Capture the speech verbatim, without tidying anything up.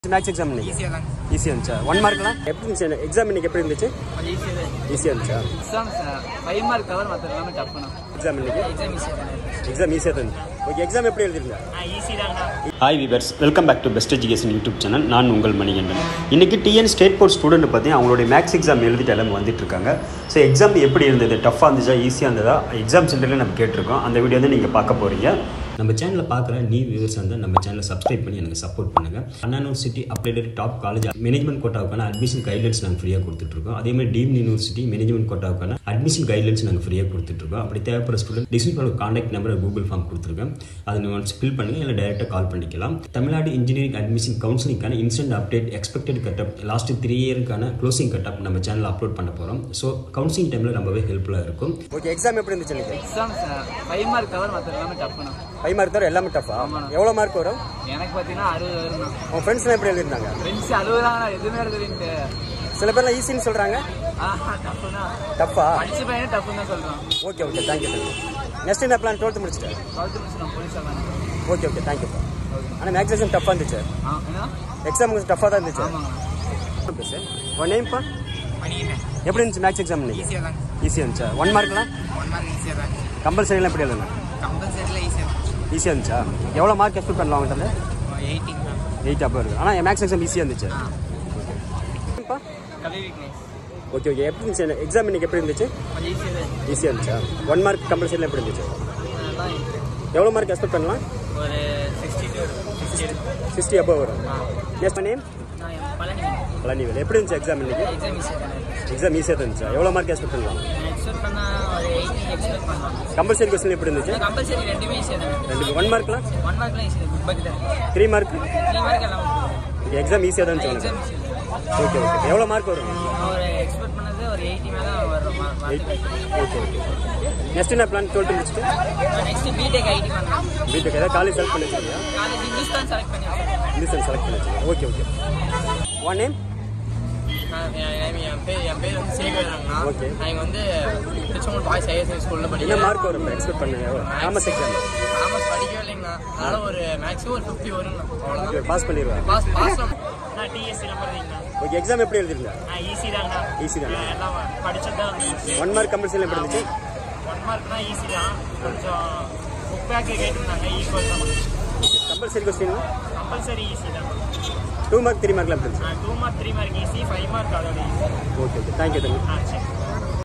Max exam easy ah easy ancha one mark la eppadi irundhu exam inike eppadi irundhuchu easy easy ancha exams five mark cover mathra ellame tough na exam inike exam easy exam easy ah okay exam eppadi eludinga ah easy da Hi viewers, welcome back to Best Education YouTube channel. நான் உங்கள் மணிகண்டன். இன்னைக்கு T N state board student பத்தி அவங்களுடைய maths exam எழுதிட்டு எல்லாம் வந்துட்டு இருக்காங்க. So exam எப்படி இருந்தது? டஃபா இருந்துச்சா ஈஸியா இருந்ததா? எக்ஸாம் சென்டர்ல நம்ம கேட்டிருக்கோம். அந்த வீடியோ வந்து நீங்க பார்க்க போறீங்க. நம்ம சேனலை பார்க்குற நியூ வியூவர்ஸ் வந்து நம்ம சேனலை சப்ஸ்கிரைப் பண்ணி எனக்கு சப்போர்ட் பண்ணுங்கள். Anna university applied top college management கோட்டாவுக்கான அட்மிஷன் கைட்லைன்ஸ் நாங்கள் ஃப்ரீயாக கொடுத்துட்ருக்கோம். அதேமாதிரி டீம் யூனிவர்சிட்டி மேனேஜ்மெண்ட் கோட்டாவுக்கான அட்மிஷன் கைட்லைன்ஸ் நாங்கள் ஃப்ரீயாக கொடுத்துட்ருக்கோம். அப்படி தேவைப்படுற ஸ்டூடெண்ட் டிஸ்கிரிப்ஷனில் கான்டாக்ட் நம்பர் கூகுள் ஃபார்ம் கொடுத்துருக்கேன். அதை நீங்கள் ஒன்ஸ் ஃபில் பண்ணுங்கள், இல்லை டேரெக்டாக கால் பண்ணிக்கலாம். தமிழ்நாடு இன்ஜினியரிங் அட்மிஷன் கவுன்சிலிங்கான instant update expected cutoff last three இயருக்கான க்ளோசிங் கட்டப் நம்ம சேனலில் அப்லோட் பண்ண போகிறோம். ஸோ கவுன்சிலிங் டைமில் ரொம்பவே ஹெல்ப்ஃபுல்லாக இருக்கும். ஓகே எக்ஸாம் எப்படி இருந்துச்சு? எக்ஸாம்ஸ் ஃபைவ் மார்க் கவர் மற்ற எல்லாமே டஃப்னா ஃபைவ் மார்க் தவிர எல்லாமே டஃபா? எவ்வளோ மார்க் வரும்? எனக்கு பார்த்தீங்கன்னா அறுபது வரும். உங்கள் ஃப்ரெண்ட்ஸ்லாம் எப்படி எழுதிருந்தாங்க? ஃப்ரெண்ட்ஸ் அறுபது தான், எதுவுமே எழுதுறீங்க. சில பேர்லாம் ஈஸின்னு சொல்கிறாங்க. ஆஹா டஃப் தான். டஃபா? படிச்ச பையனே டஃப்னு தான் சொல்கிறான். Okay okay thank you. நெக்ஸ்ட் என்ன பிளான்? டுவெல்த்து முடிச்சிட்டேன். டுவெல்த்து முடிச்சு நான் போலீஸ் ஆகலாம். Okay okay thank you. ஆனால் மேக்ஸ் எக்ஸாம் டஃப்பாக இருந்துச்சு. ஆ என்ன எக்ஸாம் கொஞ்சம் டஃப்பாக தான் இருந்துச்சு. ஆமாங்க. சார் உன் நேம்ப்பா? பண்ணிக்கிறேன். எப்படி இருந்துச்சு மேக்ஸ் எக்ஸாம்? ஈஸியாக தான். ஈஸியாக இருந்துச்சா? ஒன் மார்க்லாம்? ஒன் மார்க் ஈஸியாக தான். கம்பல்சரிலாம் எப்படி எழுதணும்? கம்பல்சரியில் ஈஸியாக தான். ஈஸியாக இருந்துச்சா? எவ்வளோ மார்க் எக்ஸ்பெக்ட் பண்ணலாம் அவங்கள்ட்ட? எயிட்டிங் தான். எயிட் அப்போ இருக்குது. ஆனால் மேக்ஸ் எக்ஸாம் ஈஸியாக இருந்துச்சு. ஓகேப்பா. கவி வீக்னஸ். ஓகே ஓகே எப்படி இருந்துச்சு எக்ஸாம் இன்னைக்கு எப்படி இருந்துச்சு? கொஞ்சம் ஈஸியாக தான். ஈஸியாக இருந்துச்சா? ஒன் மார்க் கம்பல்சரிலாம் எப்படி இருந்துச்சு? எவ்வளோ மார்க் எக்ஸ்பெக்ட் பண்ணலாம்? ஒரு சிக்ஸ்டி டூ சிக்ஸ்டி சிக்ஸ்டி அப்போ வரும். Next name? பழனி. பழனிவேல். எப்படி இருந்துச்சு எக்ஸாம் இன்னைக்கு? எக்ஸாம் ஈஸியாக தான். எக்ஸாம் ஈஸியாக இருந்துச்சா? எவ்வளோ மார்க் எக்ஸ்பெக்ட் பண்ணலாம்? எக்ஸ்பெக்ட் பண்ணால் ஒரு எயிட்டி எக்ஸ்பெக்ட் பண்ணலாம். கம்பல்சரி கொஸ்டின் எப்படி இருந்துச்சு? கம்பல்சரி ரெண்டுமே ஈஸியாக தான். ரெண்டு ஒன் மார்க்லாம்? ஒன் மார்க்லாம் ஈஸியாக தான். பட் தான் த்ரீ மார்க்? த்ரீ மார்க் எல்லாம் எக்ஸாம் ஈஸியாக தான் எக்ஸாம் சொல்லுங்கள். ஈஸியாக தான். ஓகே ஓகே எவ்வளோ மார்க் வரும்? ஒரு எக்ஸ்பெக்ட் பண்ணது ஒரு எயிட்டி மேலே வரும். ஓகே ஓகே நெக்ஸ்ட் என்ன பிளான்? டுவெல்த்து முடிச்சுட்டு நெக்ஸ்ட் பிடெக் ஐடி பண்ணலாம். பிடெக் ஏதாவது காலேஜ் செலக்ட் பண்ணி வச்சுருக்கியா? காலேஜ் இங்கிலீஷ் தான் செலக்ட் பண்ணி இங்கிலீஷ் செலக்ட் பண்ணி வச்சுருக்கேன். Okay okay one name? என் பேர் என் பேர் வந்து சேகரண்ணா. ஓகே. நான் இங்கே வந்து திருச்செங்கோடு பாய்ஸ் ஹையர் ஸ்கூலில் என்ன படிக்கிறேன். மார்க் வரும் எக்ஸ்பெக்ட் பண்ண? காமர்ஸ் எக்ஸாம் காமர்ஸ் படிக்கவே இல்லைங்கண்ணா. அதனால் ஒரு மேக்ஸிமம் ஒரு ஃபிஃப்டி வரும்ண்ணா. அவ்வளோதான். பாஸ் பண்ணிடுவேன். பாஸ் பாஸ் நான் டிஎஸ்சி நம்புறீங்கண்ணா. ஓகே எக்ஸாம் எப்படி எழுதிருங்க? ஈஸி தாங்கண்ணா. ஈஸி தான். எல்லாம் படிச்சது தான் ஈஸி. ஒன் மார்க் கம்பல்சரி எப்படி இருந்துச்சு? ஒன் மார்க்னா ஈஸி தான். கொஞ்சம் புக் பேக்கு கேட்டிருந்தாங்க. ஈக்குவல் தான். Compulsory question? கம்பல்சரி ஈஸி தான். டூ மார்க் த்ரீ மார்க்லாம் எப்படி இருந்துச்சு? Two mark three mark easy, five mark அதோட ஈஸி. ஓகே ஓகே தேங்க்யூ தம்பி. ஆ சரி.